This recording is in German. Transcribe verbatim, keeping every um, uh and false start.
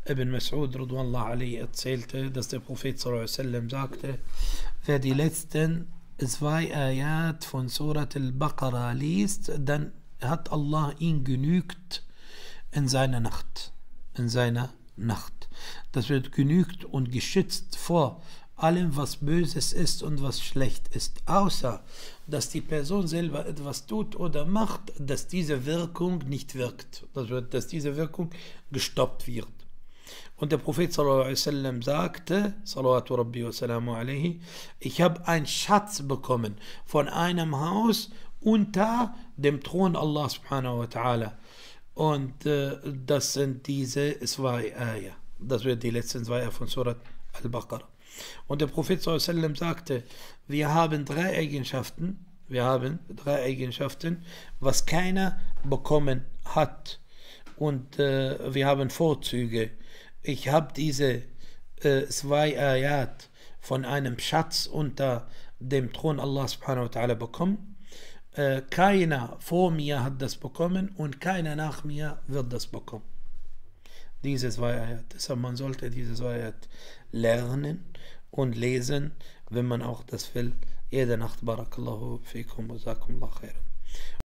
Ibn Mas'ud radhiyallahu anhu erzählte, dass der Prophet sallallahu alaihi wasallam sagte, wer die letzten zwei Ayat von Surat al-Baqarah liest, dann hat Allah ihn genügt in seiner Nacht. In seiner Nacht. Das wird genügt und geschützt vor allem, was Böses ist und was schlecht ist. Außer, dass die Person selber etwas tut oder macht, dass diese Wirkung nicht wirkt. Das wird, dass diese Wirkung gestoppt wird. Und der Prophet sallallahu alaihi wasallam sagte, salawatu rabbi wa salamu alaihi, ich habe einen Schatz bekommen von einem Haus unter dem Thron Allah subhanahu wa ta'ala. Und äh, das sind diese zwei Ayah. Das wird die letzten zwei Ayah von Surat al-Baqarah. Und der Prophet sallallahu alaihi wasallam sagte, wir haben drei Eigenschaften, wir haben drei Eigenschaften, was keiner bekommen hat. Und äh, wir haben Vorzüge. Ich habe diese äh, zwei Ayat von einem Schatz unter dem Thron Allah subhanahu wa ta'ala bekommen. Äh, keiner vor mir hat das bekommen und keiner nach mir wird das bekommen. Diese zwei Ayat. Deshalb man sollte diese zwei Ayat lernen und lesen, wenn man auch das will. Jede Nacht. Barakallahu fikum wa jazakumullahu khairan.